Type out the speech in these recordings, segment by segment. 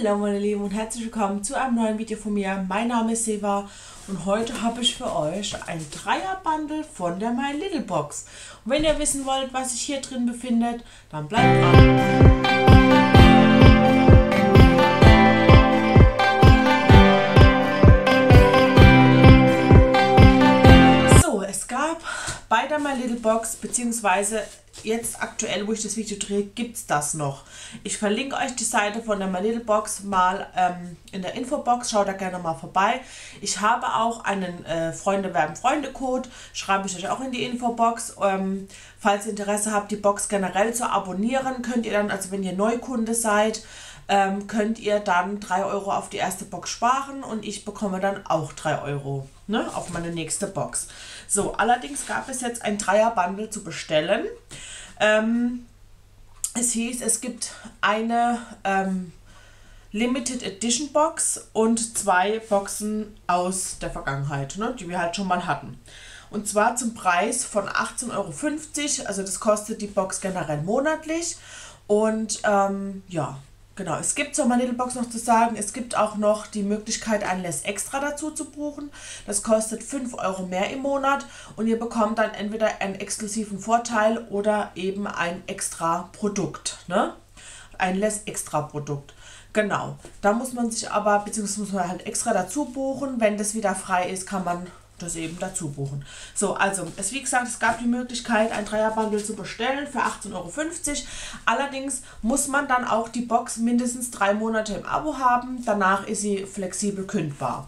Hallo meine Lieben und herzlich willkommen zu einem neuen Video von mir. Mein Name ist Seva und heute habe ich für euch ein Dreier-Bundle von der My Little Box. Und wenn ihr wissen wollt, was sich hier drin befindet, dann bleibt dran. So, es gab bei der My Little Box, beziehungsweise jetzt aktuell, wo ich das Video drehe, gibt es das noch. Ich verlinke euch die Seite von der My Little Box mal in der Infobox. Schaut da gerne mal vorbei. Ich habe auch einen Freunde werben Freunde Code. Schreibe ich euch auch in die Infobox. Falls ihr Interesse habt, die Box generell zu abonnieren, könnt ihr dann, also wenn ihr Neukunde seid, könnt ihr dann 3 Euro auf die erste Box sparen und ich bekomme dann auch 3 Euro, ne, auf meine nächste Box. So, allerdings gab es jetzt ein Dreier-Bundle zu bestellen. Es hieß, es gibt eine Limited Edition Box und 2 Boxen aus der Vergangenheit, ne, die wir halt schon mal hatten. Und zwar zum Preis von 18,50 €, also das kostet die Box generell monatlich. Und ja, genau, es gibt zur My Little Box noch zu sagen, es gibt auch noch die Möglichkeit, ein Less Extra dazu zu buchen. Das kostet 5 € mehr im Monat und ihr bekommt dann entweder einen exklusiven Vorteil oder eben ein extra Produkt, ne? Ein Less Extra Produkt. Genau, da muss man sich aber, beziehungsweise muss man halt extra dazu buchen. Wenn das wieder frei ist, kann man das eben dazu buchen. So, also, wie gesagt, es gab die Möglichkeit, ein Dreier-Bundle zu bestellen für 18,50 €. Allerdings muss man dann auch die Box mindestens 3 Monate im Abo haben. Danach ist sie flexibel kündbar.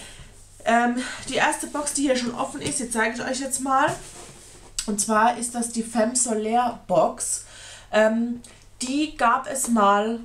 Die erste Box, die hier schon offen ist, die zeige ich euch jetzt mal. Und zwar ist das die Femme Solaire Box. Die gab es mal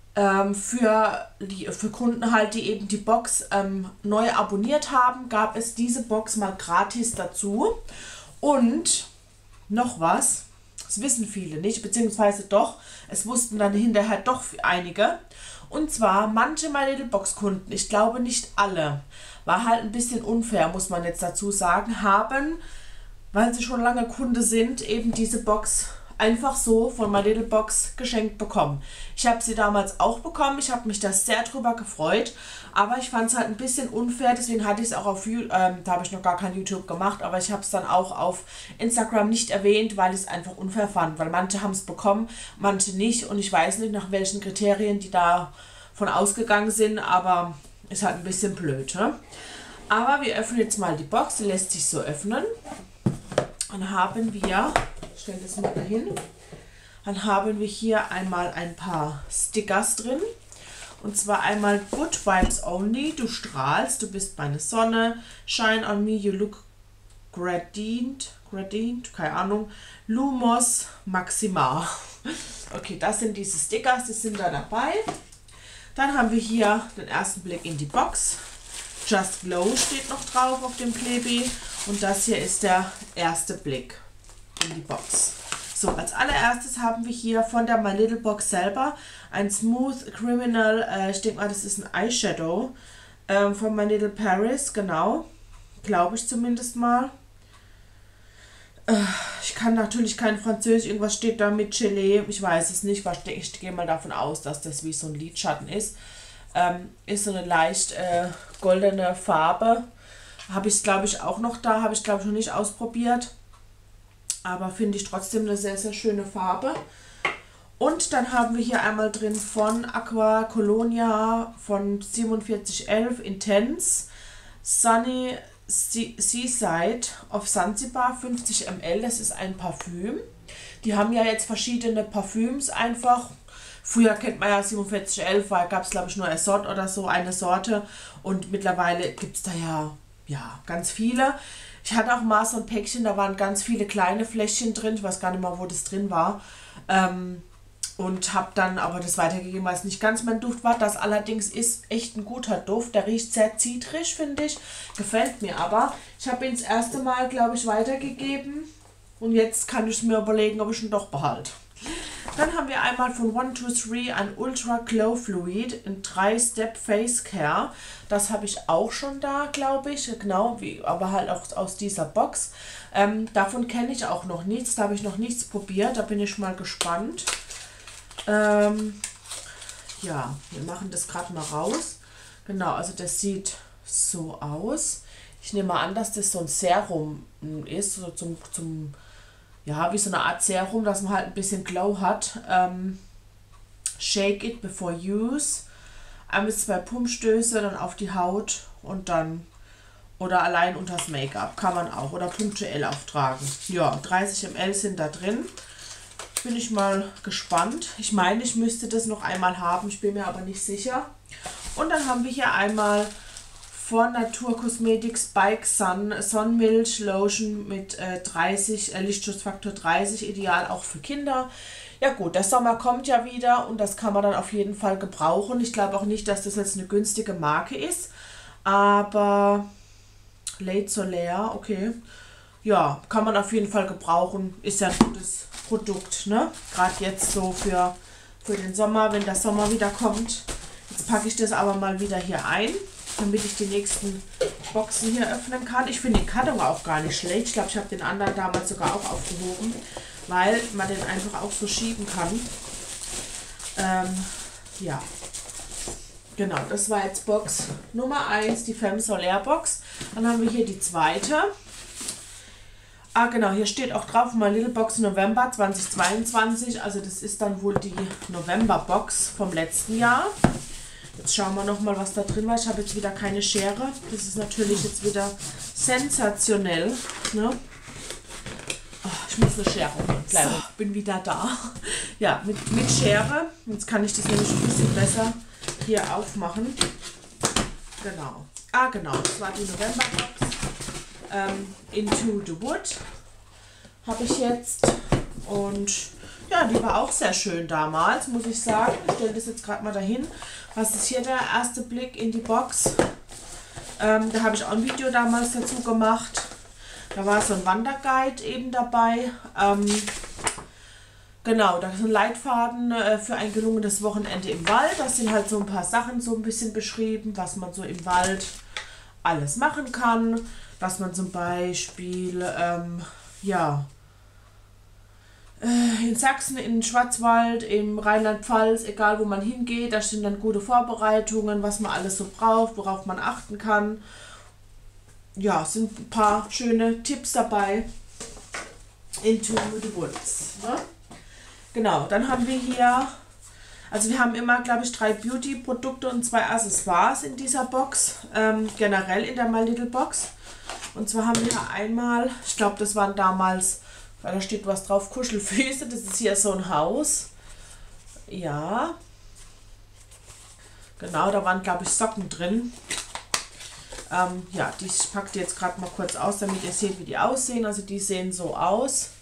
für Kunden halt, die eben die Box neu abonniert haben, gab es diese Box mal gratis dazu. Und noch was, das wissen viele nicht, beziehungsweise doch, es wussten dann hinterher doch einige. Und zwar manche My Little Box Kunden, ich glaube nicht alle, war halt ein bisschen unfair, muss man jetzt dazu sagen, haben, weil sie schon lange Kunde sind, eben diese Box einfach so von My Little Box geschenkt bekommen. Ich habe sie damals auch bekommen, ich habe mich da sehr drüber gefreut, aber ich fand es halt ein bisschen unfair, deswegen hatte ich es auch auf YouTube, da habe ich noch gar kein YouTube gemacht, aber ich habe es dann auch auf Instagram nicht erwähnt, weil ich es einfach unfair fand, weil manche haben es bekommen, manche nicht und ich weiß nicht, nach welchen Kriterien die da von ausgegangen sind, aber ist halt ein bisschen blöd, ne? Aber wir öffnen jetzt mal die Box, die lässt sich so öffnen. Dann haben wir, ich stelle das mal dahin, dann haben wir hier einmal ein paar Stickers drin. Und zwar einmal Good Vibes Only, du strahlst, du bist meine Sonne, Shine on me, you look radiant, keine Ahnung, Lumos Maxima. Okay, das sind diese Stickers, die sind da dabei. Dann haben wir hier den ersten Blick in die Box. Just Glow steht noch drauf auf dem Klebi. Und das hier ist der erste Blick in die Box. So, als allererstes haben wir hier von der My Little Box selber ein Smooth Criminal, ich denke mal, das ist ein Eyeshadow von My Little Paris, genau. Glaube ich zumindest mal. Ich kann natürlich kein Französisch, irgendwas steht da mit Gelee, ich weiß es nicht, ich gehe mal davon aus, dass das wie so ein Lidschatten ist. Ist so eine leicht goldene Farbe. Habe ich es, glaube ich, auch noch da. Habe ich, glaube ich, noch nicht ausprobiert. Aber finde ich trotzdem eine sehr, sehr schöne Farbe. Und dann haben wir hier einmal drin von Aqua Colonia von 4711 Intense Sunny Seaside of Zanzibar 50 ml. Das ist ein Parfüm. Die haben ja jetzt verschiedene Parfüms einfach. Früher kennt man ja 4711, gab es glaube ich nur Assort oder so, eine Sorte. Und mittlerweile gibt es da ja, ganz viele. Ich hatte auch mal so ein Päckchen, da waren ganz viele kleine Fläschchen drin. Ich weiß gar nicht mal, wo das drin war. Und habe dann aber das weitergegeben, weil es nicht ganz mein Duft war. Das allerdings ist echt ein guter Duft. Der riecht sehr zitrig, finde ich. Gefällt mir aber. Ich habe ihn das erste Mal, glaube ich, weitergegeben. Und jetzt kann ich mir überlegen, ob ich ihn doch behalte. Dann haben wir einmal von 123 ein Ultra Glow Fluid in 3-Step Face Care. Das habe ich auch schon da, glaube ich. Genau, aber halt auch aus dieser Box. Davon kenne ich auch noch nichts. Da habe ich noch nichts probiert. Da bin ich mal gespannt. ja, wir machen das gerade mal raus. Genau, also das sieht so aus. Ich nehme mal an, dass das so ein Serum ist, so ja, wie so eine Art Serum, dass man halt ein bisschen Glow hat. Shake it before use. 1 bis 2 Pumpstöße dann auf die Haut und dann, oder allein unters Make-up, kann man auch, oder punktuell auftragen. Ja, 30 ml sind da drin. Bin ich mal gespannt. Ich meine, ich müsste das noch einmal haben, ich bin mir aber nicht sicher. Und dann haben wir hier einmal von Natur Cosmetics Spike Sun Sonnenmilch Lotion mit 30 Lichtschutzfaktor 30, ideal auch für Kinder. Ja gut, der Sommer kommt ja wieder und das kann man dann auf jeden Fall gebrauchen. Ich glaube auch nicht, dass das jetzt eine günstige Marke ist, aber Late Solaire, okay. Ja, kann man auf jeden Fall gebrauchen. Ist ja ein gutes Produkt, ne? Gerade jetzt so für den Sommer, wenn der Sommer wieder kommt. Jetzt packe ich das aber mal wieder hier ein, damit ich die nächsten Boxen hier öffnen kann. Ich finde den Karton auch gar nicht schlecht. Ich glaube, ich habe den anderen damals sogar auch aufgehoben, weil man den einfach auch so schieben kann. Ja, genau, das war jetzt Box Nummer 1, die Femme Solaire Box. Dann haben wir hier die zweite. Ah genau, hier steht auch drauf, My Little Box November 2022. Also das ist dann wohl die November-Box vom letzten Jahr. Jetzt schauen wir nochmal, was da drin war. Ich habe jetzt wieder keine Schere. Das ist natürlich jetzt wieder sensationell. Ne? Oh, ich muss eine Schere holen. So, bin wieder da. Ja, mit Schere. Jetzt kann ich das nämlich ein bisschen besser hier aufmachen. Genau. Ah genau, das war die November-Box. Into the Wood habe ich jetzt. Und ja, die war auch sehr schön damals, muss ich sagen. Ich stelle das jetzt gerade mal dahin. Was ist hier der erste Blick in die Box? Da habe ich auch ein Video damals dazu gemacht. Da war so ein Wanderguide eben dabei. Genau, da ist ein Leitfaden für ein gelungenes Wochenende im Wald. Da sind halt so ein paar Sachen so ein bisschen beschrieben, was man so im Wald alles machen kann. Dass man zum Beispiel, ja, in Sachsen, in Schwarzwald, im Rheinland-Pfalz, egal wo man hingeht, da sind dann gute Vorbereitungen, was man alles so braucht, worauf man achten kann. Ja, sind ein paar schöne Tipps dabei. Into the Woods. Ne? Genau, dann haben wir hier, also wir haben immer, glaube ich, 3 Beauty-Produkte und 2 Accessoires in dieser Box, generell in der My Little Box. Und zwar haben wir einmal, ich glaube, das waren damals, weil da steht was drauf, Kuschelfüße. Das ist hier so ein Haus. Ja. Genau, da waren, glaube ich, Socken drin. Ja, die packe ich jetzt gerade mal kurz aus, damit ihr seht, wie die aussehen. Also die sehen so aus.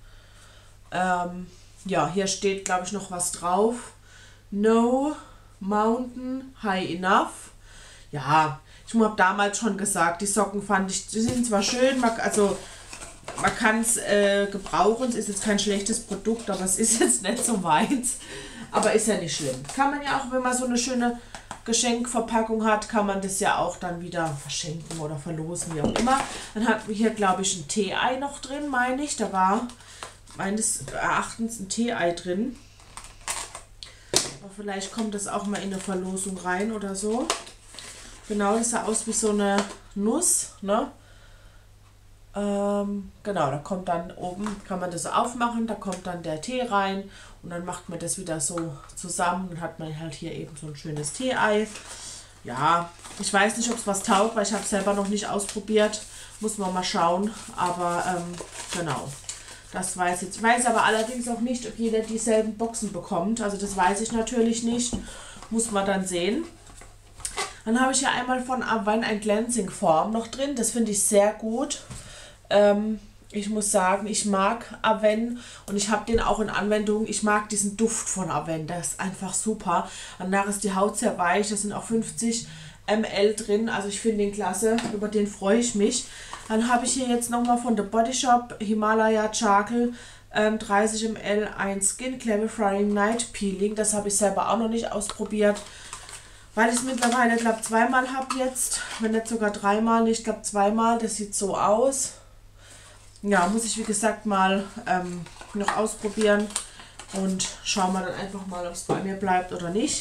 Ja, hier steht, glaube ich, noch was drauf. No Mountain High Enough. Ja, ich habe damals schon gesagt, die Socken fand ich, die sind zwar schön, man kann es gebrauchen, es ist jetzt kein schlechtes Produkt, aber es ist jetzt nicht so meins. Aber ist ja nicht schlimm. Kann man ja auch, wenn man so eine schöne Geschenkverpackung hat, kann man das ja auch dann wieder verschenken oder verlosen, wie auch immer. Dann hatten wir hier, glaube ich, ein Tee-Ei noch drin, meine ich. Da war meines Erachtens ein Tee-Ei drin. Aber vielleicht kommt das auch mal in eine Verlosung rein oder so. Genau, das sah aus wie so eine Nuss, ne? Genau, da kommt dann oben, kann man das aufmachen, da kommt dann der Tee rein und dann macht man das wieder so zusammen und hat man halt hier eben so ein schönes Tee-Ei. Ja, ich weiß nicht, ob es was taugt, weil ich habe es selber noch nicht ausprobiert. Muss man mal schauen, aber genau, das weiß ich jetzt. Ich weiß aber allerdings auch nicht, ob jeder dieselben Boxen bekommt, also das weiß ich natürlich nicht, muss man dann sehen. Dann habe ich hier einmal von Avène ein Cleansing Form noch drin. Das finde ich sehr gut. Ich muss sagen, ich mag Avène und ich habe den auch in Anwendung. Ich mag diesen Duft von Avène. Der ist einfach super. Danach ist die Haut sehr weich. Da sind auch 50 ml drin. Also ich finde den klasse. Über den freue ich mich. Dann habe ich hier jetzt nochmal von The Body Shop Himalaya Charcoal 30 ml ein Skin Clarifying Night Peeling. Das habe ich selber auch noch nicht ausprobiert. Weil ich es mittlerweile, glaube 2-mal habe jetzt, wenn nicht sogar 3-mal, ich glaube 2-mal, das sieht so aus. Ja, muss ich wie gesagt mal noch ausprobieren und schauen wir dann einfach mal, ob es bei mir bleibt oder nicht.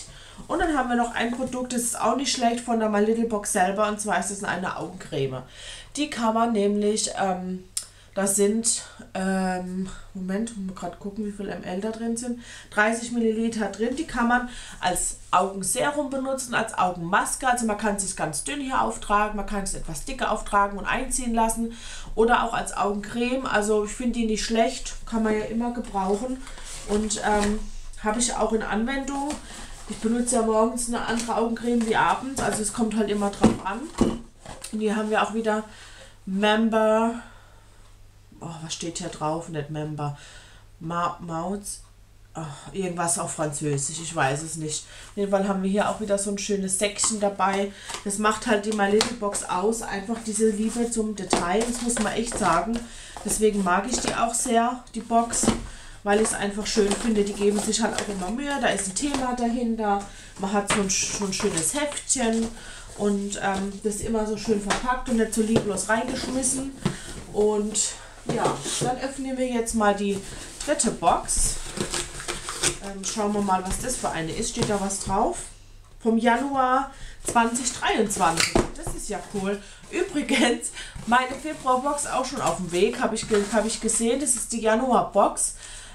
Und dann haben wir noch ein Produkt, das ist auch nicht schlecht, von der My Little Box selber. Und zwar ist es eine Augencreme. Die kann man nämlich, das sind, Moment, muss gerade gucken, wie viel ml da drin sind. 30 Milliliter drin. Die kann man als Augenserum benutzen, als Augenmaske. Also man kann es sich ganz dünn hier auftragen, man kann es etwas dicker auftragen und einziehen lassen. Oder auch als Augencreme. Also ich finde die nicht schlecht, kann man ja immer gebrauchen. Und habe ich auch in Anwendung. Ich benutze ja morgens eine andere Augencreme wie abends. Also es kommt halt immer drauf an. Und hier haben wir auch wieder Member. Oh, was steht hier drauf? Nicht Member. Mouths. Oh, irgendwas auf Französisch, ich weiß es nicht. Auf jeden Fall haben wir hier auch wieder so ein schönes Säckchen dabei. Das macht halt die My Little Box aus. Einfach diese Liebe zum Detail, das muss man echt sagen. Deswegen mag ich die auch sehr, die Box. Weil ich es einfach schön finde. Die geben sich halt auch immer Mühe. Da ist ein Thema dahinter. Man hat so ein schönes Heftchen. Und das ist immer so schön verpackt und nicht so lieblos reingeschmissen. Und ja, dann öffnen wir jetzt mal die dritte Box. Schauen wir mal, was das für eine ist. Steht da was drauf? Vom Januar 2023. Das ist ja cool. Übrigens, meine Februarbox auch schon auf dem Weg. Habe ich gesehen. Das ist die Januarbox.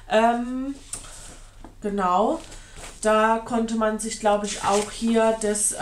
Genau. Da konnte man sich, glaube ich, auch hier das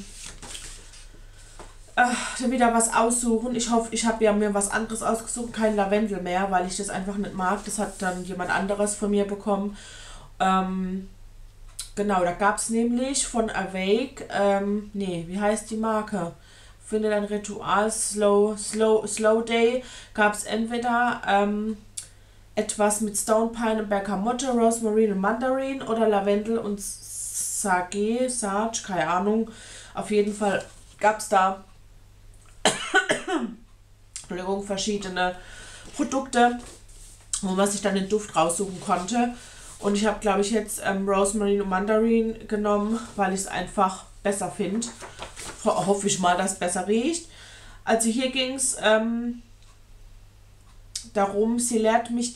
wieder was aussuchen. Ich hoffe, ich habe ja mir was anderes ausgesucht, kein Lavendel mehr, weil ich das einfach nicht mag. Das hat dann jemand anderes von mir bekommen. Genau, da gab es nämlich von Awake, wie heißt die Marke? Findet ein Ritual Slow Day. Gab es entweder etwas mit Stone Pine und Bergamotte, Rosmarin und Mandarin oder Lavendel und Sage, keine Ahnung. Auf jeden Fall gab es da verschiedene Produkte, wo man sich dann den Duft raussuchen konnte. Und ich habe, glaube ich, jetzt Rosmarin und Mandarin genommen, weil ich es einfach besser finde. Hoffe ich mal, dass es besser riecht. Also hier ging es darum, sie lehrt mich,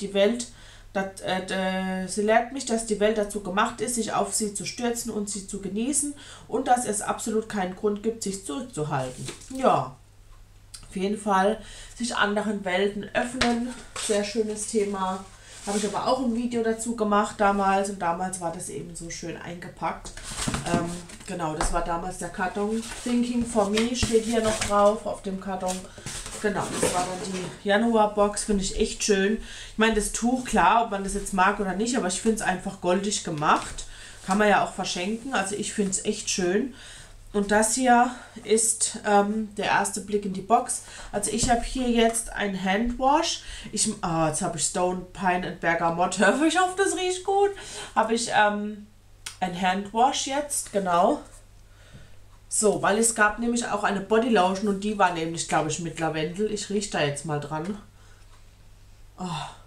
dass die Welt dazu gemacht ist, sich auf sie zu stürzen und sie zu genießen und dass es absolut keinen Grund gibt, sich zurückzuhalten. Ja, auf jeden Fall sich anderen Welten öffnen. Sehr schönes Thema. Habe ich aber auch ein Video dazu gemacht damals und damals war das eben so schön eingepackt. Genau, das war damals der Karton. Thinking for Me steht hier noch drauf auf dem Karton. Genau, das war dann die Januarbox, finde ich echt schön. Ich meine, das Tuch, klar, ob man das jetzt mag oder nicht, aber ich finde es einfach goldig gemacht. Kann man ja auch verschenken, also ich finde es echt schön. Und das hier ist der erste Blick in die Box. Also ich habe hier jetzt ein Handwash. Jetzt habe ich Stone Pine und Bergamotte. Ich hoffe, das riecht gut. Habe ich ein Handwash jetzt, genau. So, weil es gab nämlich auch eine Bodylotion und die war nämlich, glaube ich, mit Lavendel. Ich rieche da jetzt mal dran. Oh.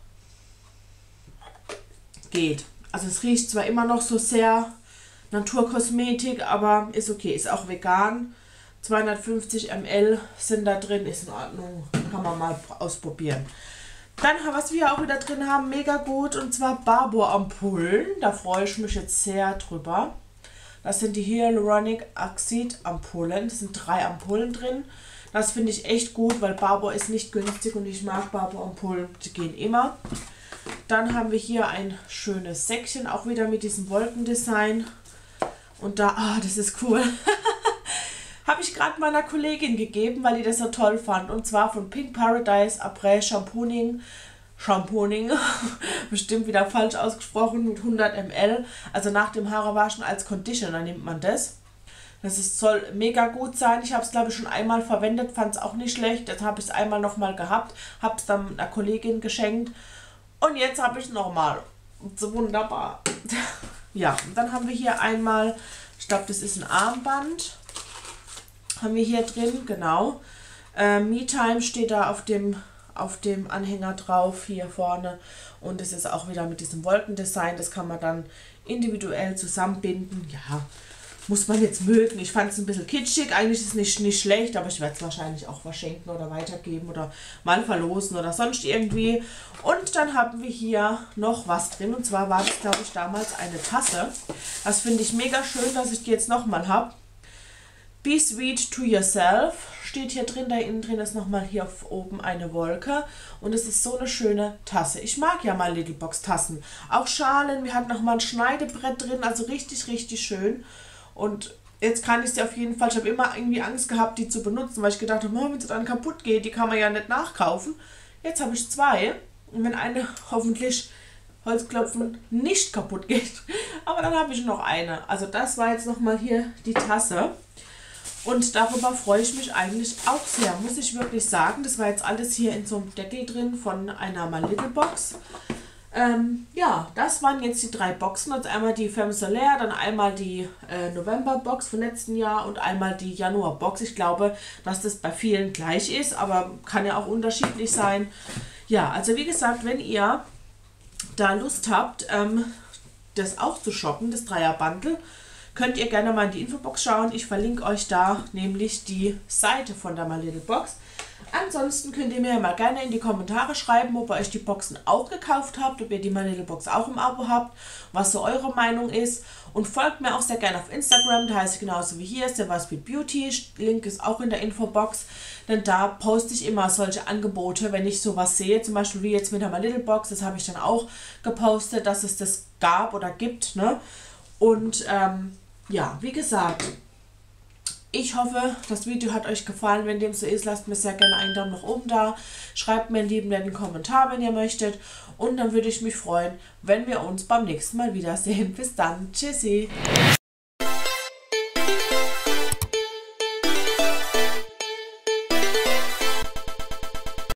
Geht. Also es riecht zwar immer noch so sehr Naturkosmetik, aber ist okay. Ist auch vegan. 250 ml sind da drin. Ist in Ordnung. Kann man mal ausprobieren. Dann, was wir auch wieder drin haben, mega gut. Und zwar Barbour-Ampullen. Da freue ich mich jetzt sehr drüber. Das sind die Hyaluronic Acid Ampullen. Das sind 3 Ampullen drin. Das finde ich echt gut, weil Barbour ist nicht günstig und ich mag Barbour Ampullen. Die gehen immer. Dann haben wir hier ein schönes Säckchen, auch wieder mit diesem Wolkendesign. Und da, das ist cool. Habe ich gerade meiner Kollegin gegeben, weil die das so toll fand. Und zwar von Pink Paradise Après Shampooing. Bestimmt wieder falsch ausgesprochen, mit 100 ml. Also nach dem Haarewaschen als Conditioner nimmt man das. Soll mega gut sein. Ich habe es, glaube ich, schon einmal verwendet, fand es auch nicht schlecht. Jetzt habe ich es einmal nochmal gehabt, habe es dann einer Kollegin geschenkt. Und jetzt habe ich es nochmal. So wunderbar. Ja, und dann haben wir hier einmal, ich glaube, das ist ein Armband. Haben wir hier drin, genau. MeTime steht da auf dem Anhänger drauf, hier vorne. Und es ist auch wieder mit diesem Wolkendesign. Das kann man dann individuell zusammenbinden. Ja, muss man jetzt mögen. Ich fand es ein bisschen kitschig. Eigentlich ist es nicht schlecht, aber ich werde es wahrscheinlich auch verschenken oder weitergeben oder mal verlosen oder sonst irgendwie. Und dann haben wir hier noch was drin. Und zwar war das, glaube ich, damals eine Tasse. Das finde ich mega schön, dass ich die jetzt nochmal habe. Be sweet to yourself steht hier drin. Da innen drin ist nochmal hier oben eine Wolke. Und es ist so eine schöne Tasse. Ich mag ja mal Little Box Tassen. Auch Schalen. Wir hatten nochmal ein Schneidebrett drin. Also richtig, richtig schön. Und jetzt kann ich sie auf jeden Fall. Ich habe immer irgendwie Angst gehabt, die zu benutzen, weil ich gedacht habe, wenn sie dann kaputt geht, die kann man ja nicht nachkaufen. Jetzt habe ich zwei. Und wenn eine hoffentlich, Holzklopfen, nicht kaputt geht. Aber dann habe ich noch eine. Also das war jetzt nochmal hier die Tasse. Und darüber freue ich mich eigentlich auch sehr, muss ich wirklich sagen. Das war jetzt alles hier in so einem Deckel drin von einer My Little Box. Ja, das waren jetzt die 3 Boxen. Also einmal die Femme Solaire, dann einmal die November-Box vom letzten Jahr und einmal die Januar-Box. Ich glaube, dass das bei vielen gleich ist, aber kann ja auch unterschiedlich sein. Ja, also wie gesagt, wenn ihr da Lust habt, das auch zu shoppen, das Dreier-Bundle, könnt ihr gerne mal in die Infobox schauen. Ich verlinke euch da nämlich die Seite von der My Little Box. Ansonsten könnt ihr mir mal gerne in die Kommentare schreiben, ob ihr euch die Boxen auch gekauft habt, ob ihr die My Little Box auch im Abo habt, was so eure Meinung ist. Und folgt mir auch sehr gerne auf Instagram, da heiße ich genauso wie hier, Sevaspeed Beauty. Link ist auch in der Infobox, denn da poste ich immer solche Angebote, wenn ich sowas sehe, zum Beispiel wie jetzt mit der My Little Box, das habe ich dann auch gepostet, dass es das gab oder gibt, ne? Und ja, wie gesagt, ich hoffe, das Video hat euch gefallen. Wenn dem so ist, lasst mir sehr gerne einen Daumen nach oben da. Schreibt mir einen lieben netten Kommentar, wenn ihr möchtet. Und dann würde ich mich freuen, wenn wir uns beim nächsten Mal wiedersehen. Bis dann. Tschüssi.